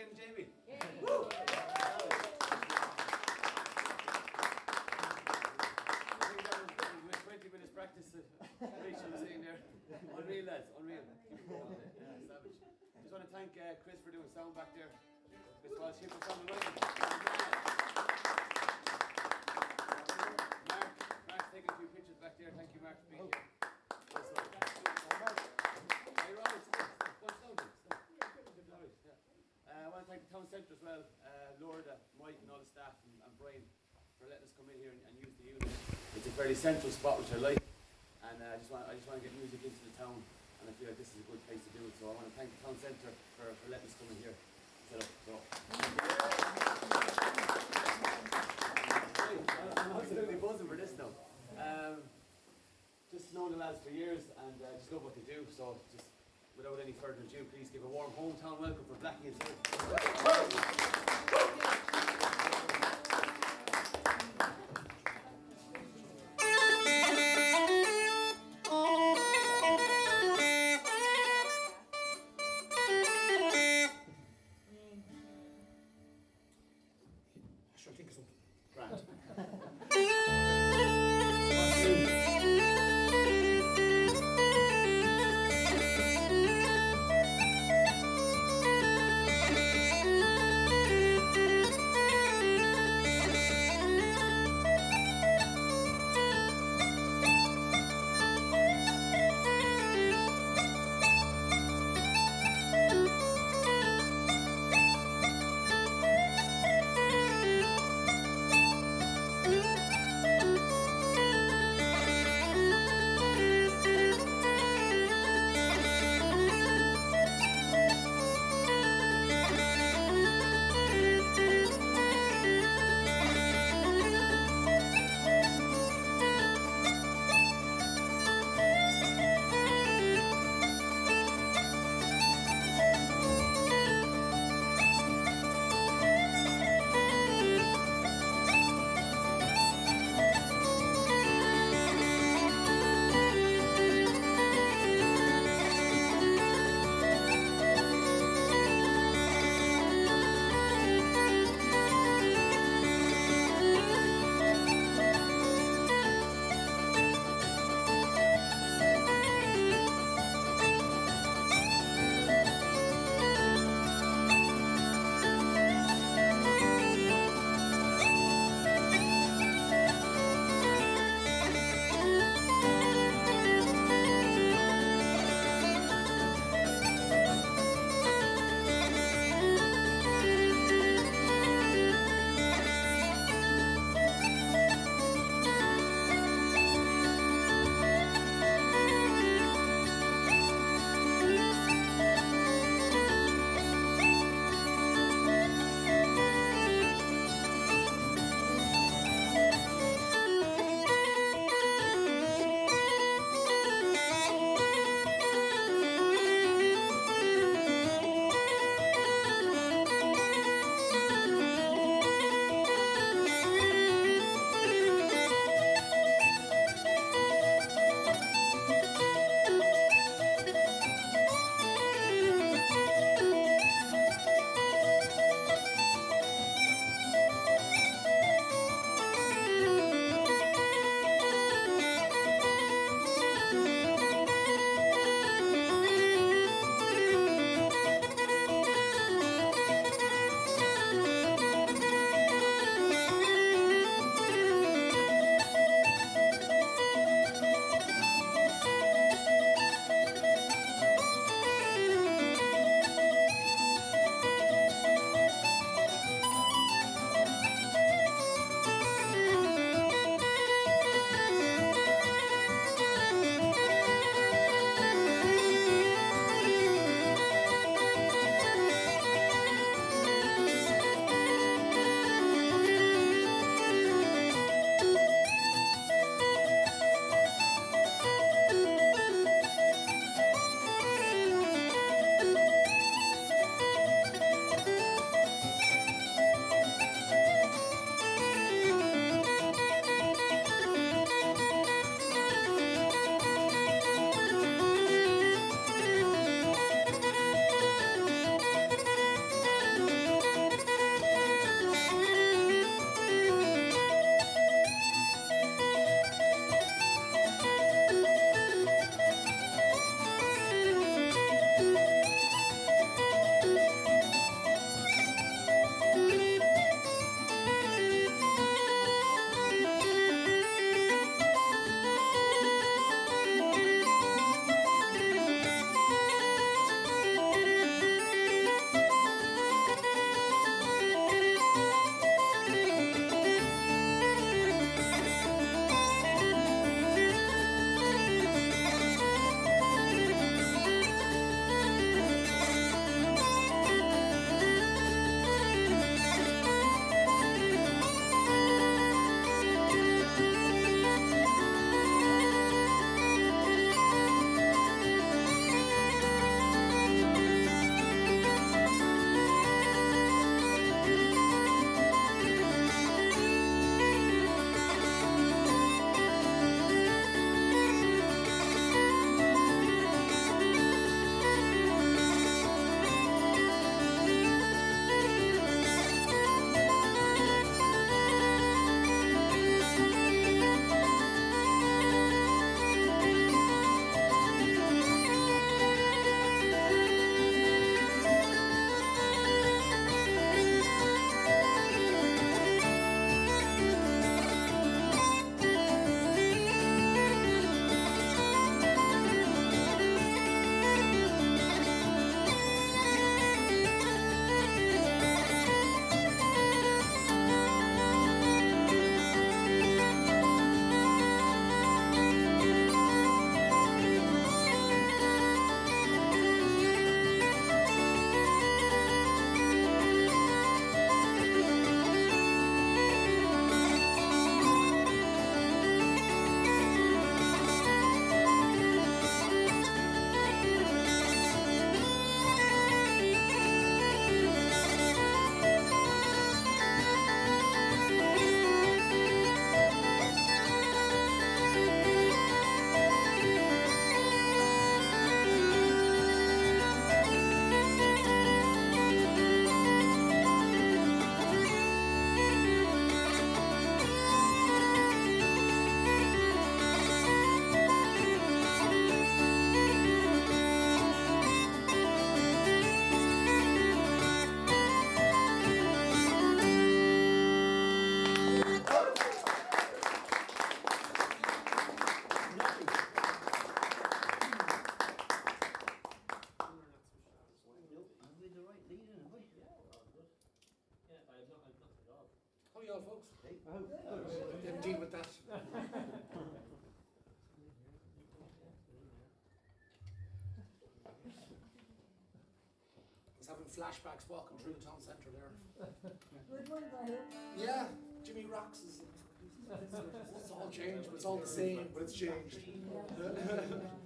getting Jamie? Woo! 20 minutes practice. Rachel was saying there. Unreal, lads, unreal. Yeah, savage. Just want to thank Chris for doing sound back there. Chris Walsh, hip for sound and Mark's taking a few pictures back there. Thank you, Mark, for being here. Hey, Robert, I want to thank the town centre as well, Lorda, Mike and all the staff and Brian for letting us come in here and use the unit. It's a very central spot which I like, and I just want to get music into the town, and I feel like this is a good place to do it. So I want to thank the town centre for letting us come in here. Set up. So. I'm absolutely buzzing for this now. Just known the lads for years and just love what they do. So just without any further ado, please give a warm hometown welcome for Blackie and Sue. I shall think of something. Grant. leading, have we? Yeah, we're all good. Yeah, I've nothing at all. How are you all, folks? Hey. Didn't deal with that. I was having flashbacks walking through the town centre there. Good one, I hope. Yeah, Jimmy Rocks is. It's all changed, but it's all the same, but it's changed. Yeah.